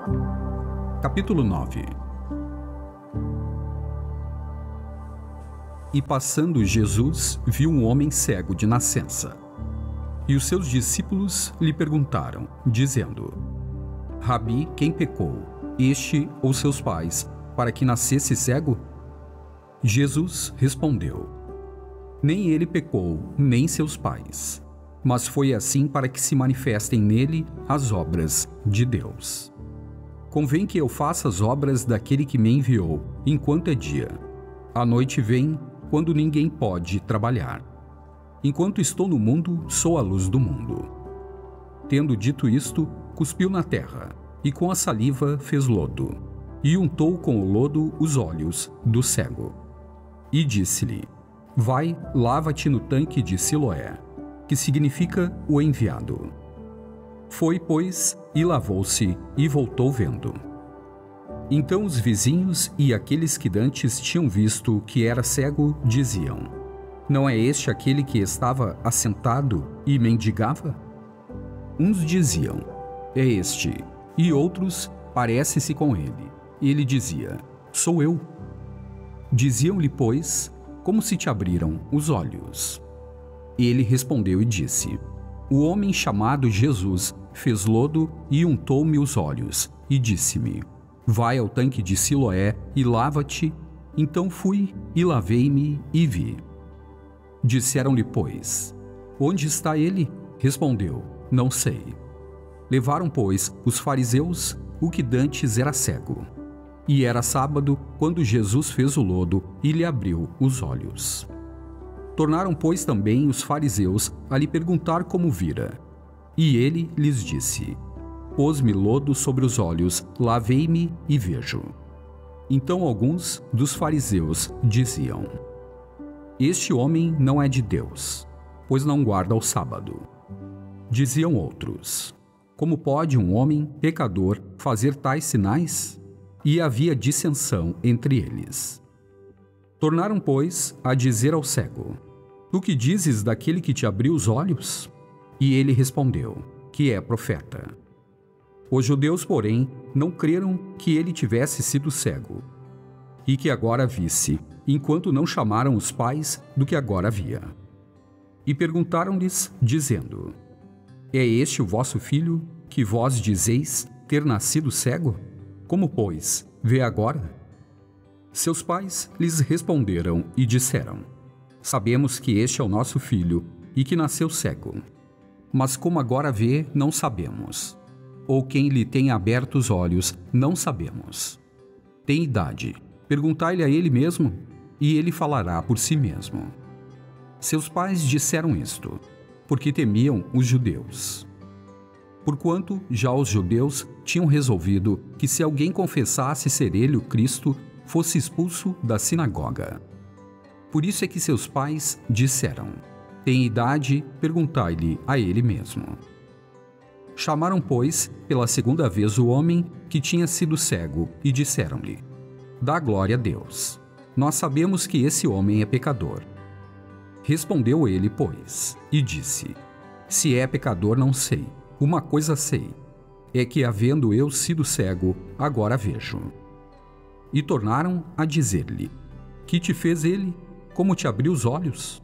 Capítulo 9. E passando Jesus, viu um homem cego de nascença. E os seus discípulos lhe perguntaram, dizendo: Rabi, quem pecou, este ou seus pais, para que nascesse cego? Jesus respondeu: Nem ele pecou, nem seus pais, mas foi assim para que se manifestem nele as obras de Deus. Convém que eu faça as obras daquele que me enviou, enquanto é dia. A noite vem, quando ninguém pode trabalhar. Enquanto estou no mundo, sou a luz do mundo. Tendo dito isto, cuspiu na terra, e com a saliva fez lodo, e untou com o lodo os olhos do cego. E disse-lhe: Vai, lava-te no tanque de Siloé, que significa o enviado. Foi, pois, e lavou-se, e voltou vendo. Então os vizinhos e aqueles que dantes tinham visto que era cego diziam: Não é este aquele que estava assentado e mendigava? Uns diziam: É este, e outros: Parece-se com ele. E ele dizia: Sou eu. Diziam-lhe, pois: Como se te abriram os olhos? Ele respondeu e disse: O homem chamado Jesus fez lodo e untou-me os olhos, e disse-me: Vai ao tanque de Siloé e lava-te. Então fui e lavei-me e vi. Disseram-lhe, pois: Onde está ele? Respondeu: Não sei. Levaram, pois, os fariseus o que dantes era cego. E era sábado, quando Jesus fez o lodo e lhe abriu os olhos. Tornaram, pois, também os fariseus a lhe perguntar como vira. E ele lhes disse: Pôs-me lodo sobre os olhos, lavei-me e vejo. Então alguns dos fariseus diziam: Este homem não é de Deus, pois não guarda o sábado. Diziam outros: Como pode um homem pecador fazer tais sinais? E havia dissensão entre eles. Tornaram, pois, a dizer ao cego: Tu que dizes daquele que te abriu os olhos? E ele respondeu: Que é profeta. Os judeus, porém, não creram que ele tivesse sido cego, e que agora visse, enquanto não chamaram os pais do que agora via. E perguntaram-lhes, dizendo: É este o vosso filho, que vós dizeis ter nascido cego? Como, pois, vê agora? Seus pais lhes responderam e disseram: Sabemos que este é o nosso filho e que nasceu cego. Mas como agora vê, não sabemos. Ou quem lhe tem aberto os olhos, não sabemos. Tem idade, perguntai-lhe a ele mesmo, e ele falará por si mesmo. Seus pais disseram isto, porque temiam os judeus. Porquanto já os judeus tinham resolvido que se alguém confessasse ser ele o Cristo, fosse expulso da sinagoga. Por isso é que seus pais disseram: Tem idade, perguntai-lhe a ele mesmo. Chamaram, pois, pela segunda vez o homem que tinha sido cego e disseram-lhe: Dá glória a Deus. Nós sabemos que esse homem é pecador. Respondeu ele, pois, e disse: Se é pecador, não sei. Uma coisa sei, é que, havendo eu sido cego, agora vejo. E tornaram a dizer-lhe: Que te fez ele? Como te abriu os olhos?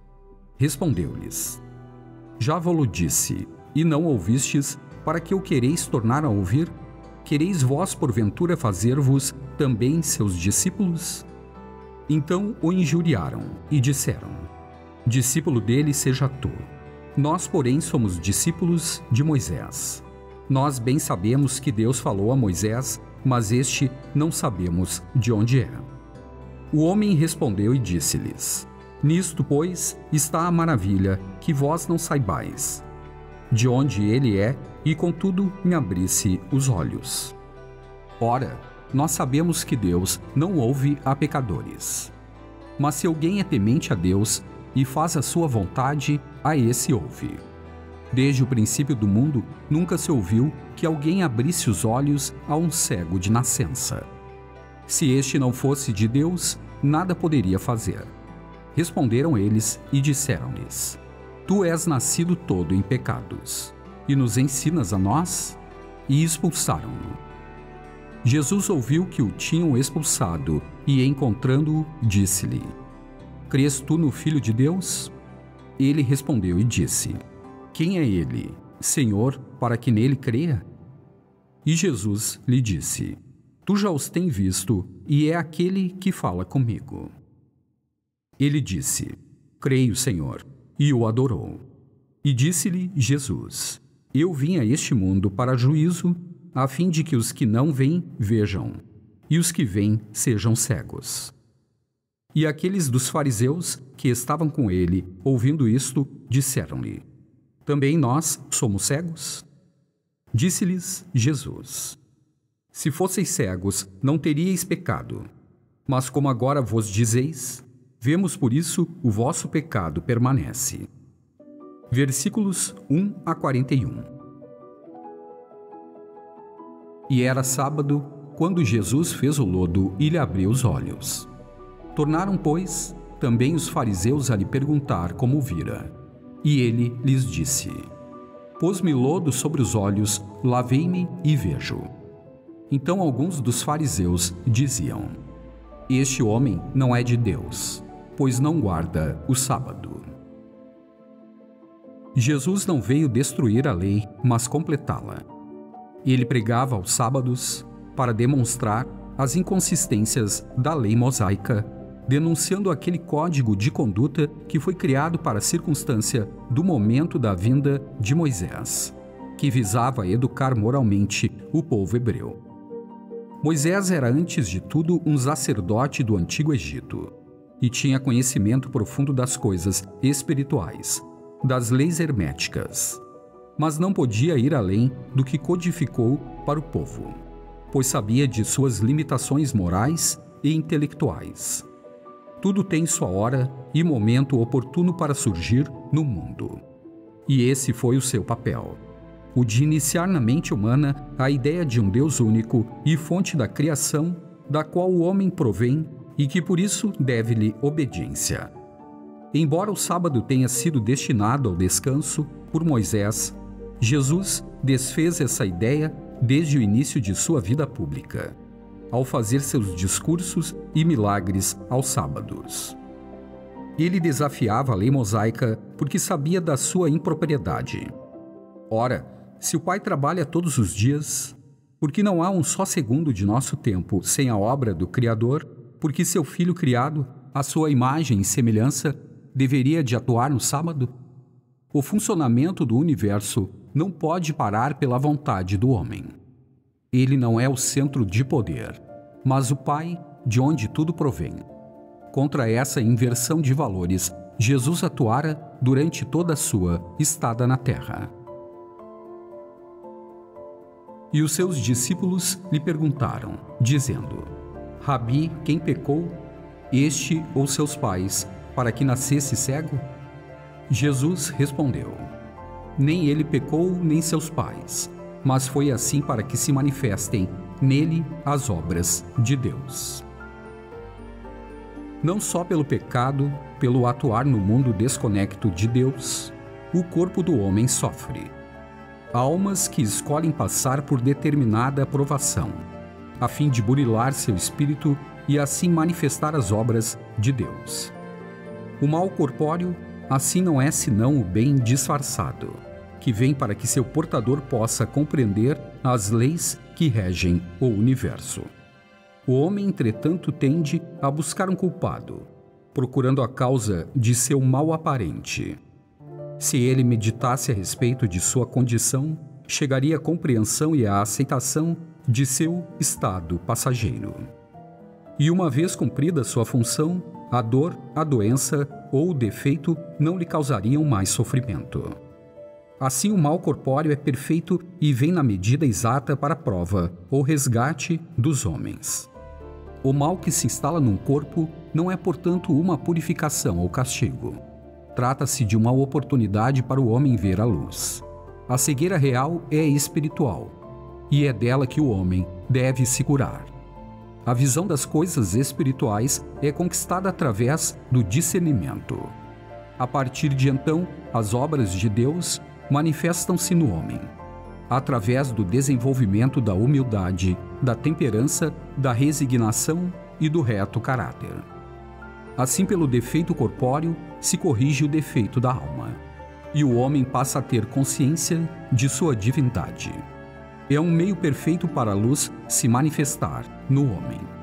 Respondeu-lhes: Já vos-lo disse, e não ouvistes, para que o quereis tornar a ouvir? Quereis vós, porventura, fazer-vos também seus discípulos? Então o injuriaram e disseram: Discípulo dele seja tu. Nós, porém, somos discípulos de Moisés. Nós bem sabemos que Deus falou a Moisés, mas este não sabemos de onde é. O homem respondeu e disse-lhes: Nisto, pois, está a maravilha, que vós não saibais de onde ele é, e contudo me abrisse os olhos. Ora, nós sabemos que Deus não ouve a pecadores. Mas se alguém é temente a Deus e faz a sua vontade, a esse ouve. Desde o princípio do mundo, nunca se ouviu que alguém abrisse os olhos a um cego de nascença. Se este não fosse de Deus, nada poderia fazer. Responderam eles e disseram-lhes: Tu és nascido todo em pecados, e nos ensinas a nós? E expulsaram-no. Jesus ouviu que o tinham expulsado e, encontrando-o, disse-lhe: Crês tu no Filho de Deus? Ele respondeu e disse: Quem é ele, Senhor, para que nele creia? E Jesus lhe disse: Tu já os tens visto, e é aquele que fala comigo. Ele disse: Creio, Senhor, e o adorou. E disse-lhe Jesus: Eu vim a este mundo para juízo, a fim de que os que não veem vejam, e os que veem sejam cegos. E aqueles dos fariseus que estavam com ele, ouvindo isto, disseram-lhe: Também nós somos cegos? Disse-lhes Jesus: Se fosseis cegos, não teríeis pecado. Mas como agora vos dizeis, vemos por isso o vosso pecado permanece. Versículos 1 a 41. E era sábado, quando Jesus fez o lodo e lhe abriu os olhos. Tornaram, pois, também os fariseus a lhe perguntar como vira. E ele lhes disse: Pôs-me lodo sobre os olhos, lavei-me e vejo. Então alguns dos fariseus diziam: Este homem não é de Deus, pois não guarda o sábado. Jesus não veio destruir a lei, mas completá-la. Ele pregava aos sábados para demonstrar as inconsistências da lei mosaica, denunciando aquele código de conduta que foi criado para a circunstância do momento da vinda de Moisés, que visava educar moralmente o povo hebreu. Moisés era antes de tudo um sacerdote do Antigo Egito e tinha conhecimento profundo das coisas espirituais, das leis herméticas, mas não podia ir além do que codificou para o povo, pois sabia de suas limitações morais e intelectuais. Tudo tem sua hora e momento oportuno para surgir no mundo. E esse foi o seu papel, o de iniciar na mente humana a ideia de um Deus único e fonte da criação, da qual o homem provém e que por isso deve-lhe obediência. Embora o sábado tenha sido destinado ao descanso por Moisés, Jesus desfez essa ideia desde o início de sua vida pública, ao fazer seus discursos e milagres aos sábados. Ele desafiava a lei mosaica porque sabia da sua impropriedade. Ora, se o Pai trabalha todos os dias, porque não há um só segundo de nosso tempo sem a obra do Criador, porque seu Filho criado, à sua imagem e semelhança, deveria de atuar no sábado? O funcionamento do universo não pode parar pela vontade do homem. Ele não é o centro de poder, mas o Pai, de onde tudo provém. Contra essa inversão de valores, Jesus atuara durante toda a sua estada na terra. E os seus discípulos lhe perguntaram, dizendo: Rabi, quem pecou, este ou seus pais, para que nascesse cego? Jesus respondeu: Nem ele pecou, nem seus pais, mas foi assim para que se manifestem nele as obras de Deus. Não só pelo pecado, pelo atuar no mundo desconecto de Deus, o corpo do homem sofre. Almas que escolhem passar por determinada provação, a fim de burilar seu espírito e assim manifestar as obras de Deus. O mal corpóreo, assim, não é senão o bem disfarçado, que vem para que seu portador possa compreender as leis que regem o universo. O homem, entretanto, tende a buscar um culpado, procurando a causa de seu mal aparente. Se ele meditasse a respeito de sua condição, chegaria à compreensão e à aceitação de seu estado passageiro. E uma vez cumprida sua função, a dor, a doença ou o defeito não lhe causariam mais sofrimento. Assim, o mal corpóreo é perfeito e vem na medida exata para a prova ou resgate dos homens. O mal que se instala num corpo não é, portanto, uma purificação ou castigo. Trata-se de uma oportunidade para o homem ver a luz. A cegueira real é espiritual, e é dela que o homem deve se curar. A visão das coisas espirituais é conquistada através do discernimento. A partir de então, as obras de Deus manifestam-se no homem. através do desenvolvimento da humildade, da temperança, da resignação e do reto caráter. Assim, pelo defeito corpóreo, se corrige o defeito da alma, e o homem passa a ter consciência de sua divindade. É um meio perfeito para a luz se manifestar no homem.